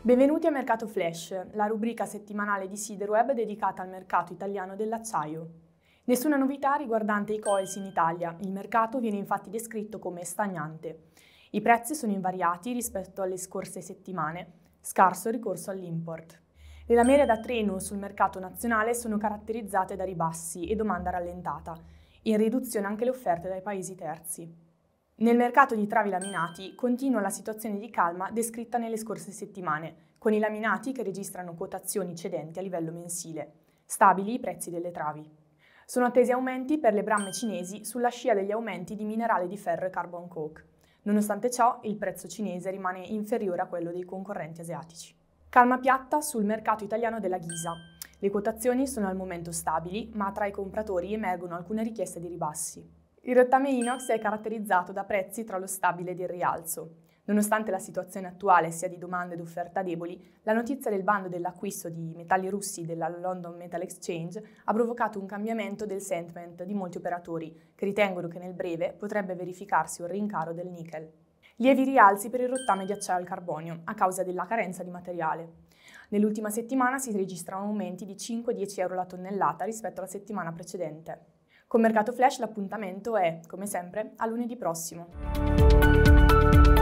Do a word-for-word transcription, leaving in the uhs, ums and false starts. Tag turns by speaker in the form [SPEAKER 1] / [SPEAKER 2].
[SPEAKER 1] Benvenuti a Mercato Flash, la rubrica settimanale di Siderweb dedicata al mercato italiano dell'acciaio. Nessuna novità riguardante i coils in Italia, il mercato viene infatti descritto come stagnante. I prezzi sono invariati rispetto alle scorse settimane, scarso ricorso all'import. Le lamiere da treno sul mercato nazionale sono caratterizzate da ribassi e domanda rallentata, in riduzione anche le offerte dai paesi terzi. Nel mercato di travi laminati continua la situazione di calma descritta nelle scorse settimane, con i laminati che registrano quotazioni cedenti a livello mensile. Stabili i prezzi delle travi. Sono attesi aumenti per le bramme cinesi sulla scia degli aumenti di minerale di ferro e carbon coke. Nonostante ciò, il prezzo cinese rimane inferiore a quello dei concorrenti asiatici. Calma piatta sul mercato italiano della ghisa. Le quotazioni sono al momento stabili, ma tra i compratori emergono alcune richieste di ribassi. Il rottame inox è caratterizzato da prezzi tra lo stabile ed il rialzo. Nonostante la situazione attuale sia di domanda ed offerta deboli, la notizia del bando dell'acquisto di metalli russi della London Metal Exchange ha provocato un cambiamento del sentiment di molti operatori che ritengono che nel breve potrebbe verificarsi un rincaro del nickel. Lievi rialzi per il rottame di acciaio al carbonio a causa della carenza di materiale. Nell'ultima settimana si registrano aumenti di cinque dieci euro la tonnellata rispetto alla settimana precedente. Con Mercato Flash l'appuntamento è, come sempre, a lunedì prossimo.